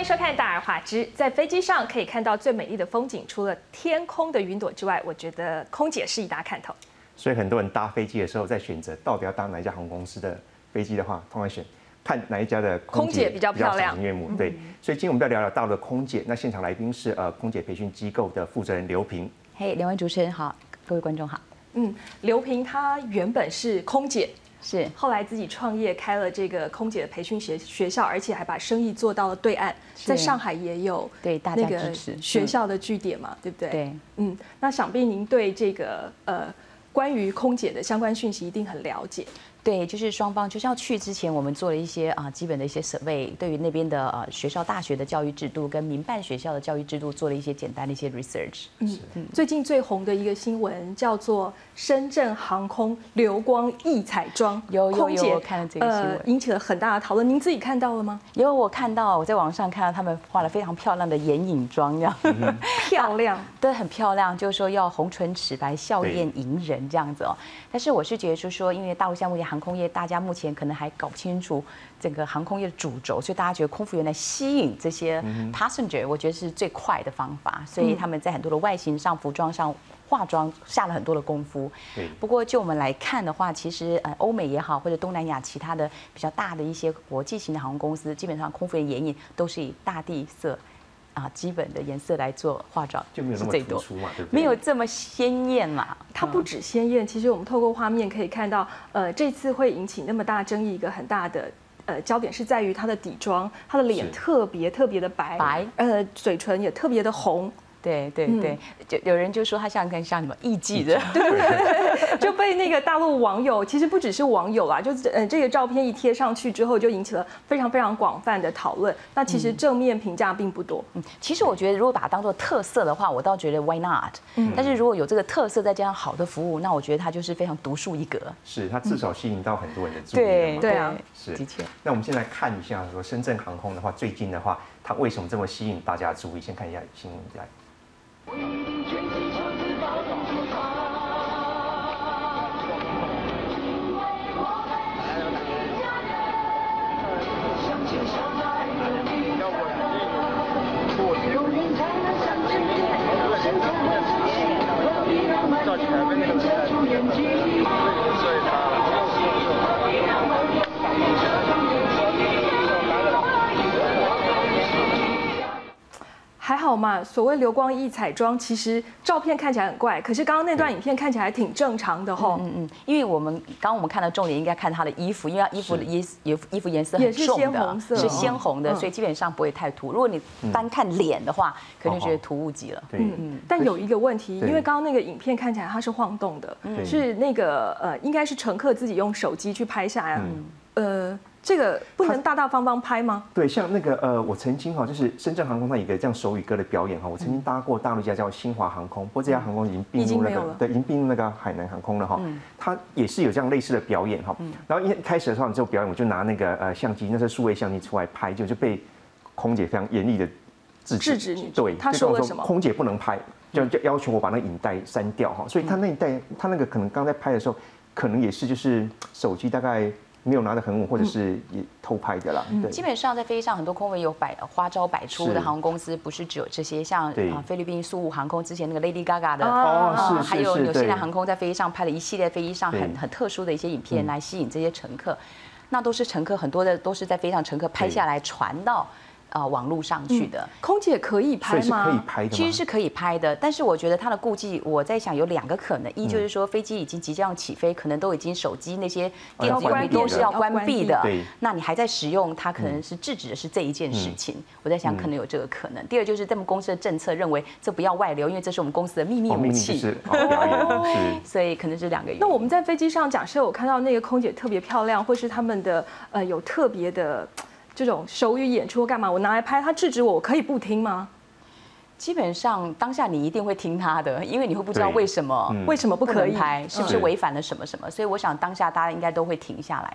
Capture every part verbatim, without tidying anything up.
收看《大而化之》。在飞机上可以看到最美丽的风景，除了天空的云朵之外，我觉得空姐是一大看头。 所以很多人搭飞机的时候，在选择到底要搭哪一家航空公司的飞机的话，通常选看哪一家的空姐比较漂亮、 赏心悦目。对，所以今天我们要聊聊大陆的空姐。那现场来宾是呃空姐培训机构的负责人刘平。 嘿，两位主持人好，各位观众好。 嗯，刘平她原本是空姐。 是， 后来自己创业开了这个空姐的培训学学校，而且还把生意做到了对岸，在上海也有对大家支持学校的据点嘛，对不对？ 对， 嗯，那想必您对这个呃关于空姐的相关讯息一定很了解。 对，就是双方就是要去之前，我们做了一些啊基本的一些 survey， 对于那边的呃学校、大学的教育制度跟民办学校的教育制度做了一些简单的一些 research。 嗯，最近最红的一个新闻叫做深圳航空流光溢彩妆， 有有有，我看了这个新闻， 呃，引起了很大的讨论。您自己看到了吗？ 有，我看到，我在网上看到他们画了非常漂亮的眼影妆，这样、 嗯、漂亮， 对，很漂亮，就是说要红唇齿白、笑靥迎人这样子哦。但是我是觉得就是说，因为大陆项目业、航空业，大家目前可能还搞不清楚整个航空业的主轴，所以大家觉得空服员来吸引这些 passenger，、嗯、我觉得是最快的方法。所以他们在很多的外形上、服装上、化妆下了很多的功夫。对。不过就我们来看的话，其实呃欧美也好，或者东南亚其他的比较大的一些国际型的航空公司，基本上空服员眼影都是以大地色。 啊，基本的颜色来做化妆就没有那么突出嘛，对不对？ 没有这么鲜艳嘛。 它不止鲜艳，其实我们透过画面可以看到，呃，这次会引起那么大争议，一个很大的呃焦点是在于它的底妆，它的脸特别特别的白， 白， 呃，嘴唇也特别的红。 对对对，就有人就说他像跟像什么艺妓的， 对对对，就被那个大陆网友，其实不只是网友啦，就是呃这个照片一贴上去之后，就引起了非常非常广泛的讨论。那其实正面评价并不多。 嗯，其实我觉得如果把它当做特色的话，我倒觉得 why not？嗯，但是如果有这个特色再加上好的服务，那我觉得它就是非常独树一格。 是，它至少吸引到很多人的注意。 对对啊， 是。 的确。 那我们先来看一下说深圳航空的话，最近的话，它为什么这么吸引大家注意？先看一下新闻来。 为全体车子保重出发，因为我们是一家人，相亲相爱的地方，有人才能相知，心中的自信，何必让满眼人遮住眼睛？何必让满眼人遮住眼睛？ 还好嘛，所谓流光溢彩妆，其实照片看起来很怪，可是刚刚那段影片看起来挺正常的吼。 嗯嗯，因为我们刚刚我们看的重点应该看她的衣服，因为她衣服的衣衣衣服颜色很重的，是鲜红的，所以基本上不会太突。如果你单看脸的话，可能就觉得突兀极了。 嗯嗯。但有一个问题，因为刚刚那个影片看起来它是晃动的，是那个呃，应该是乘客自己用手机去拍下来，呃。 这个不能大大方方拍吗？ 对，像那个呃，我曾经哈，就是深圳航空它有一个这样手语歌的表演哈，我曾经搭过大陆一家叫新华航空，不过这家航空已经并入那个对，已经并入那个海南航空了哈。它也是有这样类似的表演哈。然后一开始的时候，你这个表演我就拿那个呃相机，那是数位相机出来拍，就就被空姐非常严厉的制止。 制止你。 对， 他说了什么？ 空姐不能拍，就就要求我把那个影带删掉哈。所以他那一带，他那个可能刚在拍的时候，可能也是就是手机大概。 没有拿得很稳，或者是也偷拍的啦。对， 基本上在飞机上，很多空服员有百花招百出的航空公司，不是只有这些，像啊菲律宾苏务航空之前那个 Lady Gaga 的哦，是还有纽西兰航空在飞机上拍了一系列飞机上很很特殊的一些影片来吸引这些乘客，那都是乘客很多的都是在飞机上乘客拍下来传到。 啊、呃，网络上去的、嗯、 空姐可以拍吗？ 可以拍的， 其实是可以拍的，但是我觉得它的顾忌，我在想有两个可能，一就是说飞机已经即将起飞，可能都已经手机那些电子产品都是要关闭的，那你还在使用，它可能是制止的是这一件事情。嗯、我在想可能有这个可能。第二就是他们公司的政策认为这不要外流，因为这是我们公司的秘密武器， 是表演， 所以可能是两个原因。 那我们在飞机上，假设我看到那个空姐特别漂亮，或是他们的呃有特别的。 这种手语演出干嘛？我拿来拍，他制止我，我可以不听吗？ 基本上当下你一定会听他的，因为你会不知道为什么、 嗯、为什么不可以拍，是不是违反了什么什么？所以我想当下大家应该都会停下来的。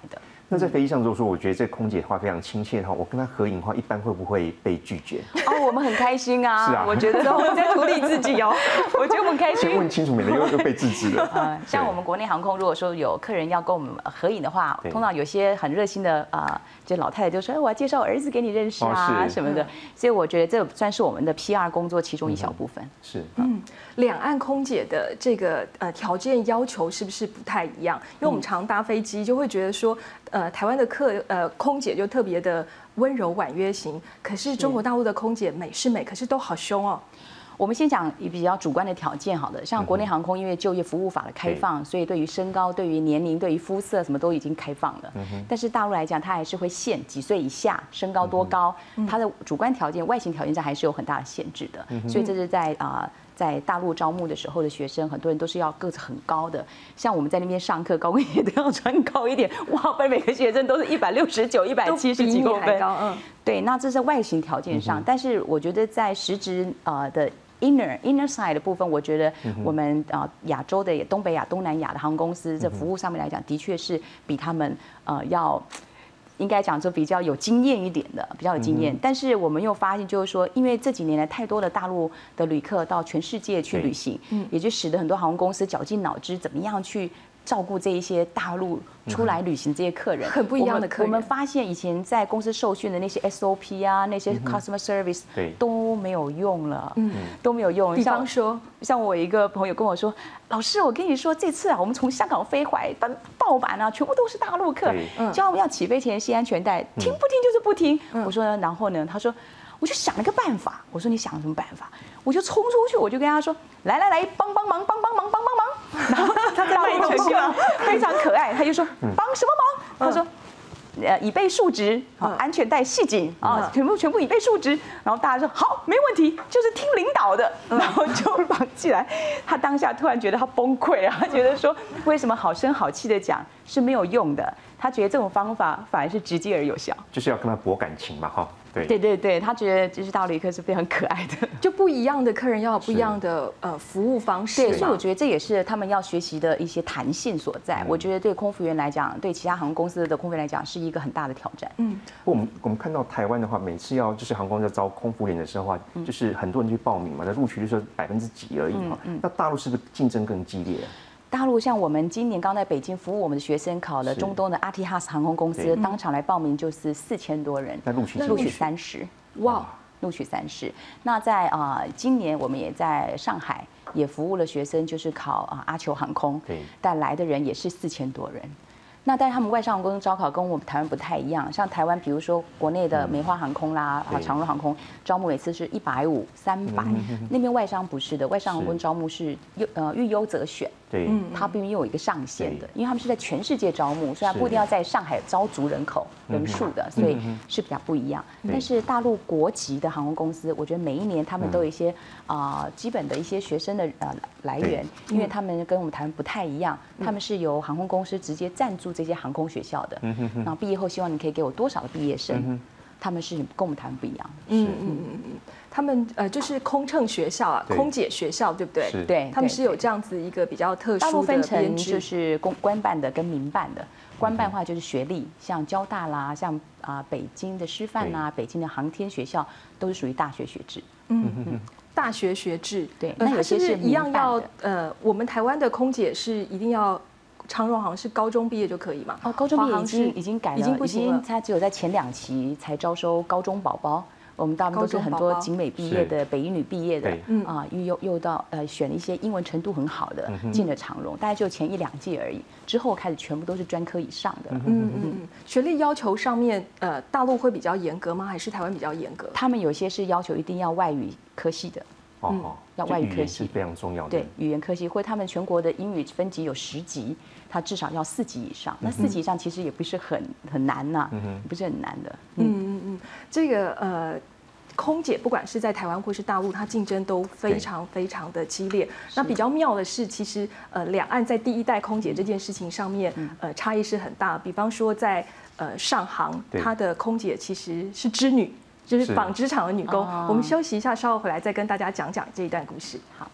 那在飞机上如果说我觉得这空姐的话非常亲切的话，我跟她合影的话，一般会不会被拒绝？ 哦，我们很开心啊！ 是啊， 我觉得我们在图利自己哦，我觉得我们开心。 先问清楚，免得又又被制止了。 呃，像我们国内航空，如果说有客人要跟我们合影的话，通常有些很热心的啊、呃，就老太太就说：“哎，我要介绍儿子给你认识啊、哦、什么的。”所以我觉得这算是我们的 P R 工作其中一小部分。 嗯、是， 嗯，两岸空姐的这个呃条件要求是不是不太一样？因为我们常搭飞机就会觉得说，呃，台湾的客呃空姐就特别的温柔婉约型，可是中国大陆的空姐美是美，可是都好凶哦。 我们先讲比较主观的条件，好的，像国内航空因为就业服务法的开放，所以对于身高、对于年龄、对于肤色什么都已经开放了。但是大陆来讲，它还是会限几岁以下，身高多高，它的主观条件、外形条件上还是有很大的限制的。所以这是在啊。在大陆招募的时候的学生，很多人都是要个子很高的，像我们在那边上课，高跟鞋都要穿高一点，哇，被每个学生都是一百六十九、一百七十几公分，嗯，对，那这是外形条件上，但是我觉得在实质呃的 inner inner side 的部分，我觉得我们啊亚洲的东北亚、东南亚的航空公司在服务上面来讲，的确是比他们呃要。应该讲说比较有经验一点的，比较有经验。但是我们又发现，就是说，因为这几年来太多的大陆的旅客到全世界去旅行，也就使得很多航空公司绞尽脑汁，怎么样去照顾这一些大陆出来旅行这些客人， 很不一样的客人。 我们发现以前在公司受训的那些 S O P 啊，那些 customer service 都没有用了，嗯，都没有用。 比方说， 像我一个朋友跟我说，老师，我跟你说，这次啊，我们从香港飞回来，报版啊，全部都是大陆客，叫我们要起飞前系安全带，听不听就是不听。我说，然后呢？他说。我就想了个办法，我说你想什么办法？我就冲出去，我就跟他说，来来来，帮帮忙，帮帮忙，帮帮忙。然后他在卖口笑，非常可爱，他就说帮什么忙？他说。呃，以备数值，啊，安全带系紧啊，全部全部以备数值。然后大家说好，没问题，就是听领导的，然后就绑起来。他当下突然觉得他崩溃啊，他觉得说为什么好声好气的讲是没有用的？他觉得这种方法反而是直接而有效， 就是要跟他博感情嘛，哈。对对对对，他觉得就是大陆旅客是非常可爱的， 就不一样的客人要有不一样的呃服务方式。 对，所以我觉得这也是他们要学习的一些弹性所在。嗯、我觉得对空服员来讲，对其他航空公司的空服员来讲，是一个很大的挑战。 嗯，我们我们看到台湾的话，每次要就是航空在招空服员的时候啊，嗯、就是很多人去报名嘛，那录取率是百分之几而已嘛。嗯嗯、那大陆是不是竞争更激烈？ 大陆像我们今年刚在北京服务我们的学生，考了中东的阿提哈斯航空公司，当场来报名就是四千多人， 那录取录取三十， 哇， 录取三十。那在啊、呃，今年我们也在上海也服务了学生，就是考啊、呃、阿酋航空，但来的人也是四千多人。那但是他们外商航空招考跟我们台湾不太一样，像台湾比如说国内的梅花航空啦、啊长荣航空招募每次是一百五、三百，那边外商不是的，外商航空招募是优呃遇优则选， 对， 它并没有一个上限的，因为他们是在全世界招募，虽然不一定要在上海招足人口人数的，所以是比较不一样。但是大陆国籍的航空公司，我觉得每一年他们都有一些啊、呃、基本的一些学生的呃来源，因为他们跟我们台湾不太一样，他们是由航空公司直接赞助这些航空学校的，然后毕业后希望你可以给我多少的毕业生，他们是跟我们台湾不一样。 嗯嗯嗯嗯，他们呃就是空乘学校啊，空姐学校对不对？ 对， 他们是有这样子一个比较特殊的大陆分成就是公官办的跟民办的。官办的话就是学历，像交大啦，像啊北京的师范啦，北京的航天学校都是属于大学学制。嗯嗯，大学学制。 对，那有些是一样要呃，我们台湾的空姐是一定要。长荣好像是高中毕业就可以嘛？ 哦，高中毕业已经已经改了， 已经不行了。 它只有在前两期才招收高中宝宝。我们大部分都是很多景美毕业的、北一女毕业的啊，又又到呃选了一些英文程度很好的进了长荣，大概就前一两届而已。之后开始全部都是专科以上的。 嗯嗯嗯。学历要求上面，呃，大陆会比较严格吗？还是台湾比较严格？ 他们有些是要求一定要外语科系的。 哦， 要外语科系是非常重要的。 对，语言科系，或他们全国的英语分级有十级，它至少要四级以上。那四级以上其实也不是很很难呐，不是很难的。 嗯嗯嗯，这个呃。空姐不管是在台湾或是大陆，它竞争都非常非常的激烈。那比较妙的是，其实呃两岸在第一代空姐这件事情上面，呃差异是很大。比方说在呃上航，它的空姐其实是织女，就是纺织厂的女工。我们休息一下，稍后回来再跟大家讲讲这一段故事。 好。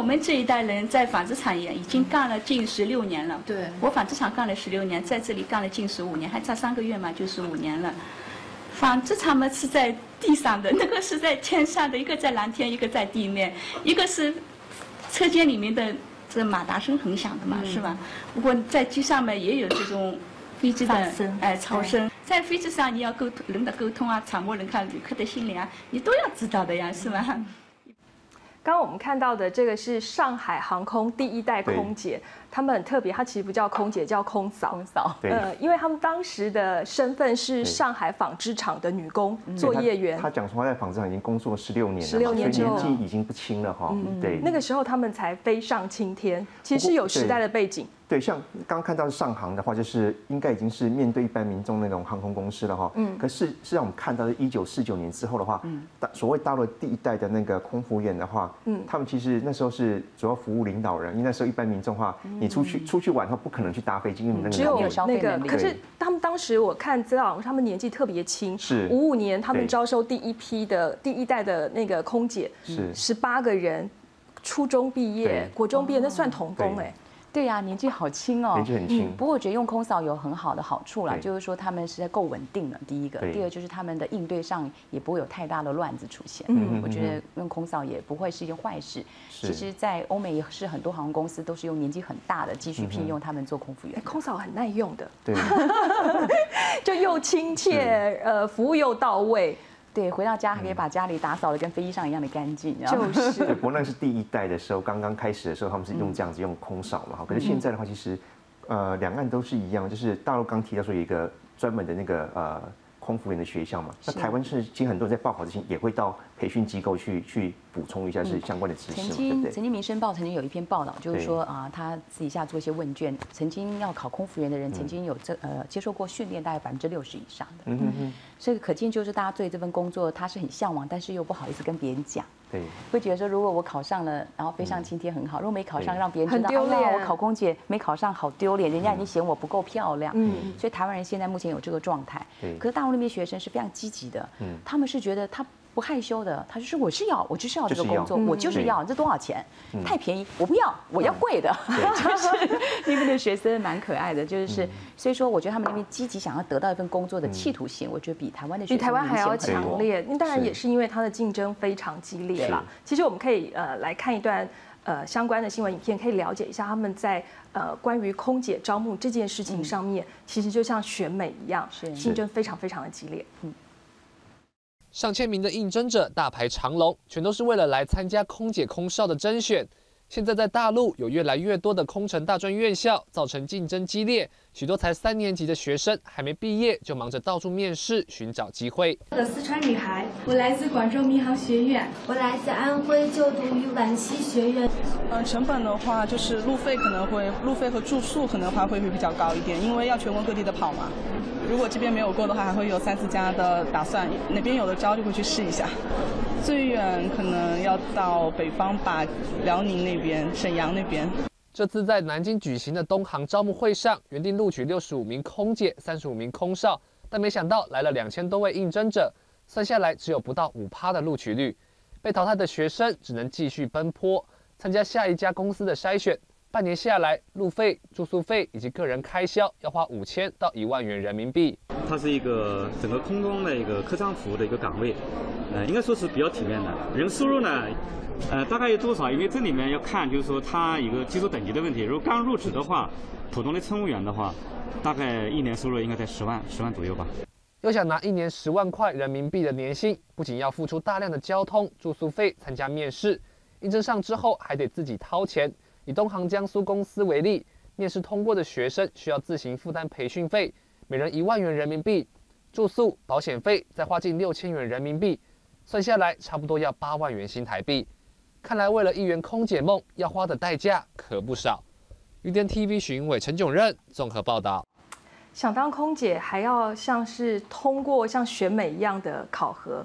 们这一代人在纺织产业已经干了近十六年了。对，我纺织厂干了十六年，在这里干了近十五年，还差三个月嘛，就十五年了。纺织厂嘛是在地上的，那个是在天上的，一个在蓝天，一个在地面，一个是车间里面的这马达声很响的嘛，嗯、是吧？不过在机上面也有这种飞机的哎噪声，在飞机上你要沟通人的沟通啊，掌握人看旅客的心理啊，你都要知道的呀，是吧？嗯刚刚我们看到的这个是上海航空第一代空姐，他们很特别，她其实不叫空姐，叫空嫂。 空嫂， 呃，因为他们当时的身份是上海纺织厂的女工、作业员。 他讲说他在纺织厂已经工作十六年了， 十六年之后年纪已经不轻了哈。对， 那个时候他们才飞上青天，其实是有时代的背景。 对，像刚刚看到的上航的话，就是应该已经是面对一般民众那种航空公司了哈。嗯。可是是让我们看到的，一九四九年之后的话，嗯，所谓大陆第一代的那个空服员的话，嗯，他们其实那时候是主要服务领导人，因为那时候一般民众的话，你出去出去玩的话，不可能去搭飞机，因为那个只有那个。可是他们当时我看资料，他们年纪特别轻， 是五五年他们招收第一批的第一代的那个空姐，是十八个人，初中毕业、国中毕业，那算童工哎。 对呀、啊，年纪好轻哦， 年纪很轻、嗯。 不过我觉得用空嫂有很好的好处啦，就是说他们实在够稳定了。第一个，第二就是他们的应对上也不会有太大的乱子出现。嗯，我觉得用空嫂也不会是一件坏事。其实，在欧美也是很多航空公司都是用年纪很大的继续聘用他们做空服员。 空嫂很耐用的， 对， 就又亲切，呃，服务又到位。 对，回到家还可以把家里打扫的跟飞机上一样的干净， 就是。 不过那是第一代的时候，刚刚开始的时候，他们是用这样子用空嫂嘛，可是现在的话，其实，呃，两岸都是一样，就是大陆刚提到说有一个专门的那个呃空服员的学校嘛，那台湾是其实很多人在报考之前也会到培训机构去去补充一下是相关的知识。 曾经曾经《民生报》曾经有一篇报道，就是说啊，他私底下做一些问卷，曾经要考空服员的人，曾经有这呃接受过训练，大概百分之六十以上的。嗯嗯。所以可见就是大家对这份工作他是很向往，但是又不好意思跟别人讲。 对。会觉得说，如果我考上了，然后飞上青天很好；如果没考上，让别人知道，哎呀，我考空姐没考上，好丢脸，人家已经嫌我不够漂亮。嗯。所以台湾人现在目前有这个状态。对。可是大陆那边学生是非常积极的，嗯，他们是觉得他。不害羞的，他就说我是要，我就是要这个工作，我就是要，这多少钱？太便宜，我不要，我要贵的。就是那边的学生蛮可爱的，就是所以说，我觉得他们那边积极想要得到一份工作的企图心，我觉得比台湾的学生比台湾还要强烈。那当然也是因为它的竞争非常激烈啦。其实我们可以呃来看一段呃相关的新闻影片，可以了解一下他们在呃关于空姐招募这件事情上面，其实就像选美一样，竞争非常非常的激烈。嗯。 上千名的应征者大排长龙，全都是为了来参加空姐、空少的甄选。现在在大陆有越来越多的空乘大专院校，造成竞争激烈。许多才三年级的学生还没毕业，就忙着到处面试寻找机会。 我的四川女孩，我来自广州民航学院， 我来自安徽，就读于皖西学院。 嗯，成本的话，就是路费可能会，路费和住宿可能话会会比较高一点，因为要全国各地的跑嘛。如果这边没有过的话，还会有三四家的打算，哪边有的招就会去试一下。最远可能要到北方吧，辽宁那边、沈阳那边。 这次在南京举行的东航招募会上，原定录取六十五名空姐、三十五名空少，但没想到来了两千多位应征者，算下来只有不到五趴的录取率。被淘汰的学生只能继续奔波，参加下一家公司的筛选。半年下来，路费、住宿费以及个人开销要花五千到一万元人民币。 它是一个整个空中的一个客舱服务的一个岗位，呃，应该说是比较体面的。人收入呢，呃，大概有多少？因为这里面要看，就是说它一个基础等级的问题。如果刚入职的话，普通的乘务员的话，大概一年收入应该在十万、十万左右吧。 要想拿一年十万块人民币的年薪，不仅要付出大量的交通、住宿费，参加面试，应征上之后还得自己掏钱。以东航江苏公司为例，面试通过的学生需要自行负担培训费，每人一万元人民币，住宿、保险费再花近六千元人民币，算下来差不多要八万元新台币。看来为了一圆空姐梦，要花的代价可不少。U D N T V 许英伟、陈炯任综合报道。 想当空姐还要像是通过像选美一样的考核，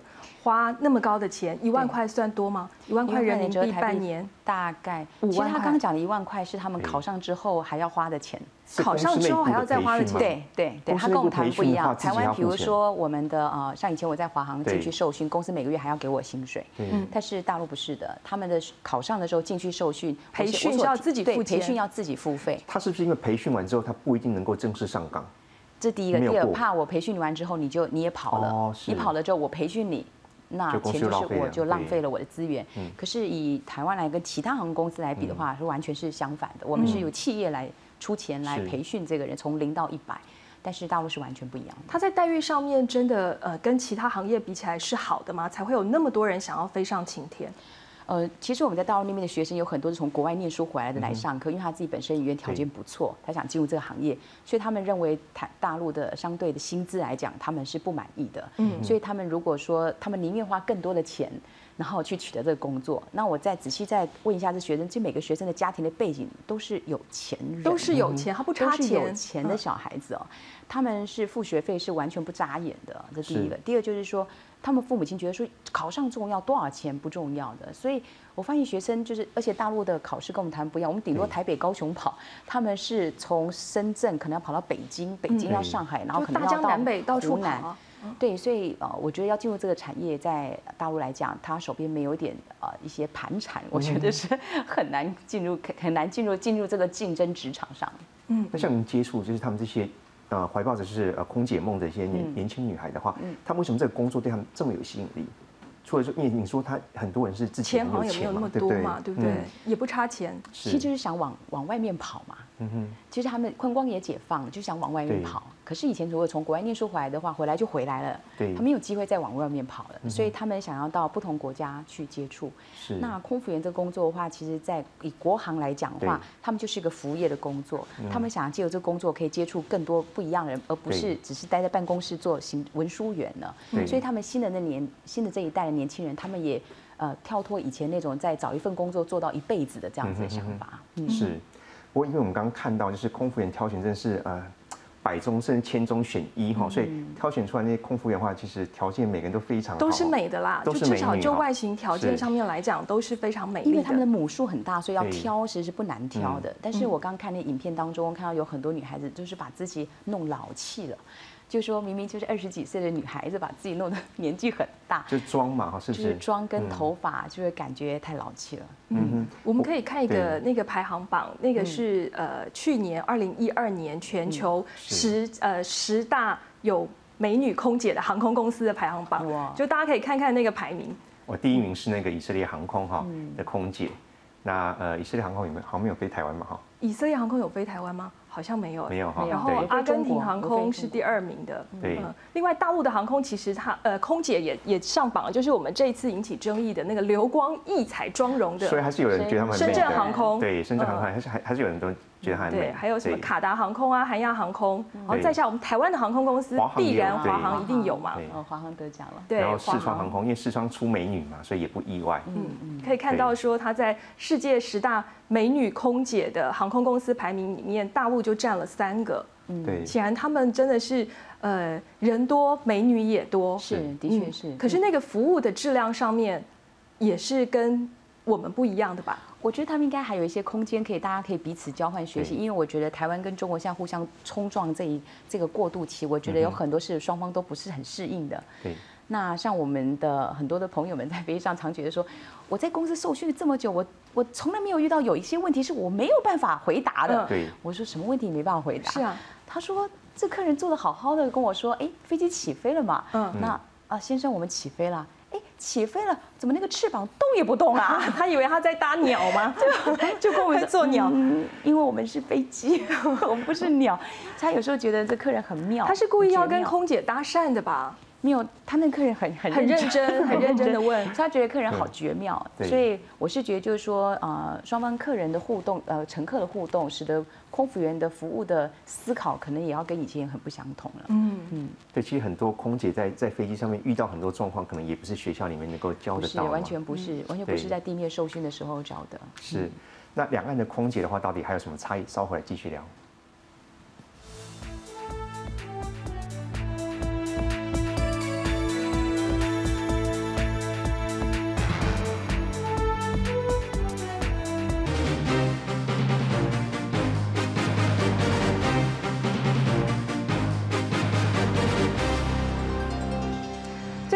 花那么高的钱，一万块算多吗？一万块人民币半年大概五万块。 其实他刚刚讲的一万块是他们考上之后还要花的钱。 考上之后还要再花的钱。 对对对，他跟我们台湾不一样。台湾比如说我们的呃，像以前我在华航进去受训，公司每个月还要给我薪水。嗯。但是大陆不是的，他们的考上的时候进去受训， 培训是要自己付钱， 培训要自己付费。 他是不是因为培训完之后，他不一定能够正式上岗？ 这第一个，第二怕我培训你完之后，你就你也跑了，你跑了之后我培训你。那钱就是我就浪费了我的资源。可是以台湾来跟其他航空公司来比的话，是完全是相反的。我们是由企业来出钱来培训这个人，从零到一百。但是大陆是完全不一样的。 他在待遇上面真的呃跟其他行业比起来是好的吗？才会有那么多人想要飞上晴天？ 呃，其实我们在大陆那边的学生有很多是从国外念书回来的来上课，因为他自己本身语言条件不错，他想进入这个行业，所以他们认为台大陆的相对的薪资来讲，他们是不满意的。嗯，所以他们如果说他们宁愿花更多的钱，然后去取得这个工作，那我再仔细再问一下这学生，其实每个学生的家庭的背景都是有钱人， 都是有钱，他不差钱， 都是有钱的小孩子哦，他们是付学费是完全不眨眼的，这第一个。第二就是说，他们父母亲觉得说考上重要，多少钱不重要的，所以我发现学生就是，而且大陆的考试跟我们台湾不一样，我们顶多台北、高雄跑，他们是从深圳可能要跑到北京，北京到上海，然后可能要到南北到处跑。 对，所以呃，我觉得要进入这个产业，在大陆来讲，他手边没有点呃一些盘缠，我觉得是很难进入，很难进入进入这个竞争职场上。 嗯，那像您接触就是他们这些呃怀抱着是呃空姐梦的一些年年轻女孩的话，嗯，他们为什么这个工作对他们这么有吸引力？除了说，因为你说他很多人是自己钱好像也没有那么多嘛，对不对？也不差钱， 其实就是想往往外面跑嘛。嗯哼，其实他们观光也解放了，就想往外面跑。可是以前如果从国外念书回来的话，回来就回来了，对，他没有机会再往外面跑了，所以他们想要到不同国家去接触。是，那空服员这个工作的话，其实在以国航来讲的话，他们就是一个服务业的工作，他们想要借由这个工作可以接触更多不一样的人，而不是只是待在办公室做行文书员了。所以他们新的那年新的这一代的年轻人，他们也呃跳脱以前那种在找一份工作做到一辈子的这样子的想法。 嗯，是。不过因为我们刚刚看到，就是空服员挑选真是呃百中甚至千中选一哈，所以挑选出来那些空服员的话，其实条件每个人都非常好， 都是美的啦，就至少就外形条件上面来讲都是非常美丽的。 因为他们的母数很大，所以要挑其实是不难挑的。但是我刚看那影片当中，看到有很多女孩子就是把自己弄老气了。就说明明就是二十几岁的女孩子，把自己弄得年纪很大， 就妆嘛，是不是？ 就是妆跟头发，就会感觉太老气了。 嗯，我们可以看一个那个排行榜，那个是呃去年二零一二年全球十呃十大有美女空姐的航空公司的排行榜，哇，就大家可以看看那个排名。 我第一名是那个以色列航空哈的空姐，那呃以色列航空有没有好像没有飞台湾嘛哈？ 以色列航空有飞台湾吗？好像没有， 没有哈。 然后阿根廷航空是第二名的， 对。 另外大陆的航空其实它呃空姐也也上榜了，就是我们这一次引起争议的那个流光溢彩妆容的， 所以还是有人觉得他们深圳航空， 对，深圳航空还是还还是有人都觉得它很美。 对，还有什么卡达航空啊、韩亚航空，然后再下我们台湾的航空公司，必然华航一定有嘛， 哦，华航得奖了。 对， 然后世川航空，因为世川出美女嘛，所以也不意外。 嗯嗯，可以看到说它在世界十大美女空姐的航空公司排名里面，大陆就占了三个。 嗯，对， 显然他们真的是呃人多美女也多， 是的确是。 可是那个服务的质量上面也是跟我们不一样的吧？ 我觉得他们应该还有一些空间可以大家可以彼此交换学习，因为我觉得台湾跟中国现在互相冲撞这一这个过渡期，我觉得有很多是双方都不是很适应的。 对。 那像我们的很多的朋友们在飞机上常觉得说，我在公司受训这么久，我我从来没有遇到有一些问题是我没有办法回答的。 对， 我说什么问题没办法回答？ 是啊， 他说这客人做得好好的跟我说，哎，飞机起飞了嘛？嗯，那啊先生我们起飞了。哎，起飞了，怎么那个翅膀动也不动啊？ 他以为他在搭鸟吗？就就跟我们做鸟、 嗯，因为我们是飞机，我们不是鸟。他有时候觉得这客人很妙， 他是故意要跟空姐搭讪的吧？ 没有，他那客人很很很认真，很认真的问， 他觉得客人好绝妙，所以我是觉得就是说，呃，双方客人的互动，呃，乘客的互动，使得空服员的服务的思考可能也要跟以前很不相同了。嗯嗯，对，其实很多空姐在在飞机上面遇到很多状况，可能也不是学校里面能够教得到， 是完全不是，完全不是在地面受训的时候找的。 是，那两岸的空姐的话，到底还有什么差异？稍后来继续聊。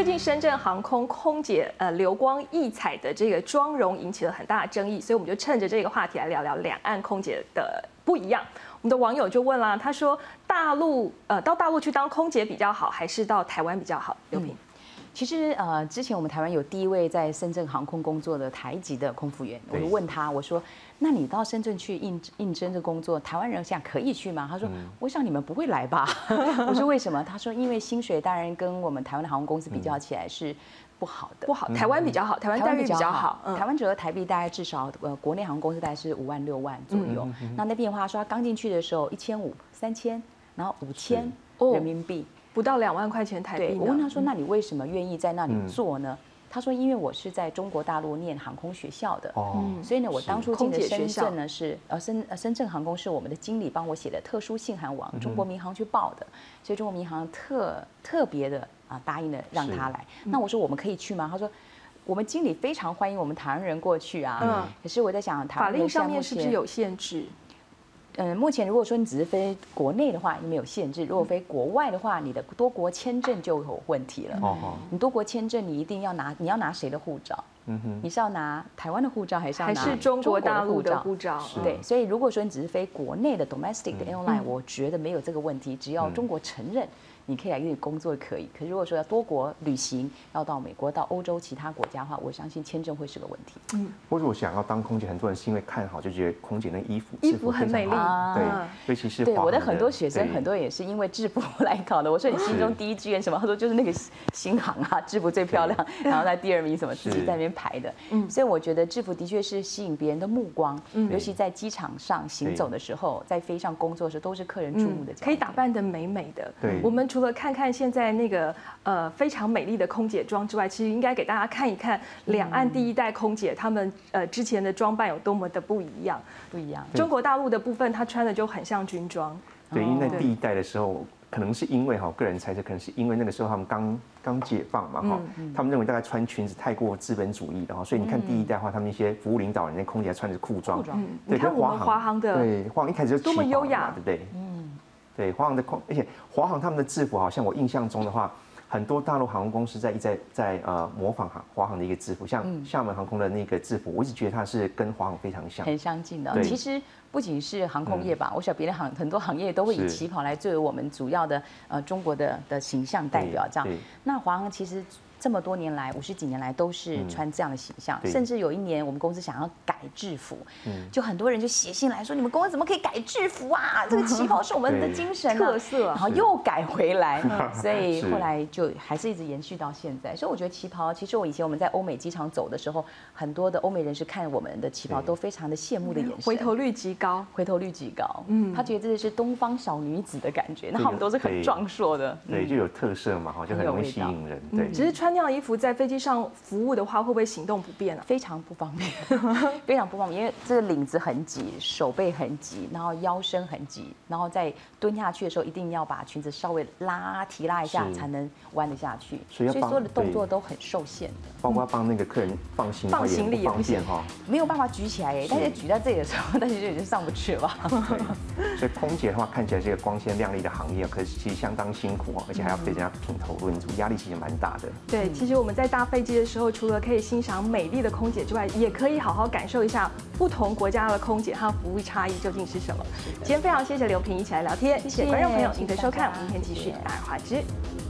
近深圳航空空姐呃流光溢彩的这个妆容引起了很大的争议，所以我们就趁着这个话题来聊聊两岸空姐的不一样。我们的网友就问啦，他说大陆呃到大陆去当空姐比较好，还是到台湾比较好？刘平。嗯其实呃，之前我们台湾有第一位在深圳航空工作的台籍的空服员，我就问他，我说：“那你到深圳去应应征这工作，台湾人现在可以去吗？”他说：“嗯、我想你们不会来吧？”我说：“为什么？”他说：“因为薪水当然跟我们台湾的航空公司比较起来是不好的， 不好。台湾比较好，台湾待遇比较好。 嗯、台湾折合台币大概至少呃，国内航空公司大概是五万六万左右。嗯嗯嗯、那那边的话，说他刚进去的时候一千五、三千，然后五千人民币。 不到两万块钱台币。 我问他说：“那你为什么愿意在那里做呢？”嗯、他说：“因为我是在中国大陆念航空学校的，哦、所以呢，我当初进的深圳呢是呃深呃深圳航空是我们的经理帮我写的特殊信函往中国民航去报的，所以中国民航特特别的啊答应了让他来。那我说我们可以去吗？他说。”我们经理非常欢迎我们台湾人过去啊，嗯，可是我在想，台湾法令上面是不是有限制？ 嗯，目前如果说你只是飞国内的话，没有限制；如果飞国外的话，你的多国签证就有问题了。哦，你多国签证，你一定要拿，你要拿谁的护照？嗯哼，你是要拿台湾的护照，还是要拿还是中国大陆的护照？ 对，所以如果说你只是飞国内的 domestic 的 airline，、嗯、我觉得没有这个问题，只要中国承认。你可以来这里工作可以，可是如果说要多国旅行，要到美国、到欧洲其他国家的话，我相信签证会是个问题。嗯， 或者我想要当空姐，很多人是因为看好，就觉得空姐那衣服衣服很美丽， 对，尤其是对我的很多学生，很多人也是因为制服来考的。我说你心中第一志愿什么？他说就是那个新航啊，制服最漂亮，然后在第二名什么自己在那边排的。嗯，所以我觉得制服的确是吸引别人的目光，尤其在机场上行走的时候，在飞上工作的时候，都是客人注目的。 可以打扮得美美的。 对， 我们除了看看现在。在那个呃非常美丽的空姐装之外，其实应该给大家看一看两岸第一代空姐她们呃之前的装扮有多么的不一样。 不一样。 中国大陆的部分，她穿的就很像军装。 对，因为在第一代的时候，可能是因为哈，个人猜测，可能是因为那个时候他们刚刚解放嘛哈，他们认为大概穿裙子太过资本主义了哈，所以你看第一代的话，他们那些服务领导人那空姐穿的是裤装。 你看我们华航的， 对，华航一开始就多么优雅， 对不对？嗯。对，华航的空，而且华航他们的制服，好像我印象中的话，很多大陆航空公司在一在在呃模仿航华航的一个制服，像厦门航空的那个制服，我一直觉得它是跟华航非常像， 很相近的。其实不仅是航空业吧，我想别的行很多行业都会以旗袍来作为我们主要的呃中国的的形象代表，这样。那华航其实。这么多年来，五十几年来都是穿这样的形象，嗯、甚至有一年我们公司想要改制服，嗯、就很多人就写信来说：“你们公司怎么可以改制服啊？这个旗袍是我们的精神、啊、 特色。” 然后又改回来，所以后来就还是一直延续到现在。所以我觉得旗袍，其实我以前我们在欧美机场走的时候，很多的欧美人士看我们的旗袍都非常的羡慕的眼神， 回头率极高， 回头率极高。嗯，他觉得这是东方小女子的感觉，那我们都是很壮硕的， 对，就有特色嘛，哈，就很容易吸引人。对， 只是穿那样衣服在飞机上服务的话，会不会行动不便啊？ 非常不方便，非常不方便，因为这个领子很挤，手背很挤，然后腰身很挤，然后在蹲下去的时候，一定要把裙子稍微拉提拉一下，才能弯得下去。所以所有的动作都很受限的。 包括帮那个客人放行放行李也不便哈，没有办法举起来耶，但是举在这里的时候，但是就已经上不去了吧？ 对，所以空姐的话看起来是一个光鲜亮丽的行业，可是其实相当辛苦哦，而且还要被人家品头论足，压力其实蛮大的。 对，其实我们在搭飞机的时候，除了可以欣赏美丽的空姐之外，也可以好好感受一下不同国家的空姐和服务差异究竟是什么。今天非常谢谢刘平一起来聊天，谢谢观众朋友您的收看，明天继续大而化之。